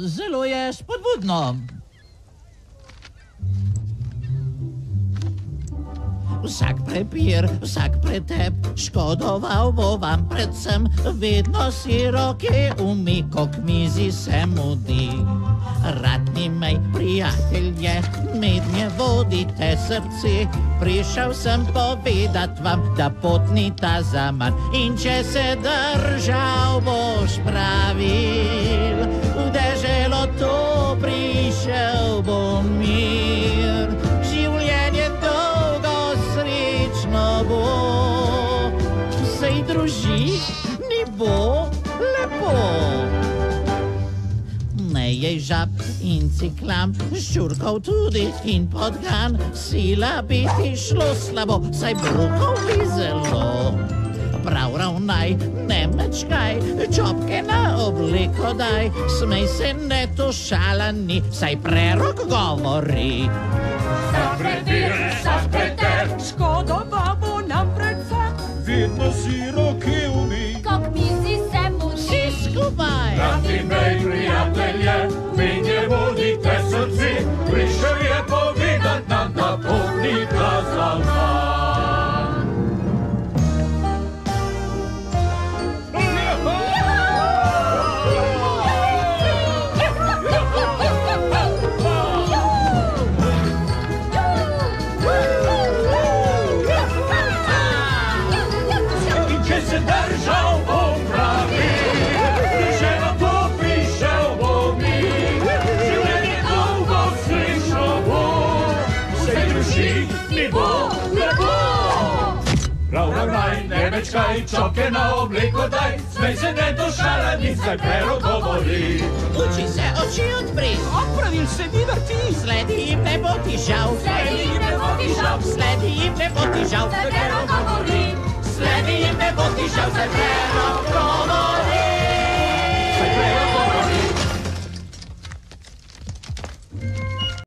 Zelo je spodbudno. Vsak prepir, vsak pretep, škodoval bo vam predvsem, vedno si roke umiko k mizi se mudi. Rad nimaj prijatelje, mednje vodite srce, prišel sem povedat vam, da pot ni ta zaman. In če se držal boš pravil, v deželo to prišel bo mir. Življenje dolgo srečno bo, sej družini bo lepo. Jej žab in ciklam, ščurkov tudi in podgan, sila bi ti šlo slabo, saj brukov bi zelo. Prav ravnaj, ne mečkaj, čopke na obleko daj, smej se, ne to šala ni, saj prerok govori. Vsak prepir, vsak pretep, škodoval bo nam predvsem, vedno si roke umi, ko k mizi se mudi. Vsi skupaj! Rad imej prijatelje, menje vodite srci, prišel je povedat nam, da pot ni ta zaman. Mečkaj, čopke na obleko daj, smej se, ne to šala ni, saj prerok govori. Uči se, oči odpri, Opravil se mi vrti, sledi jim ne bo ti žal, sledi jim ne bo ti žal, sledi jim ne bo ti žal, saj prerok govori. sledi jim ne bo ti žal, saj prerok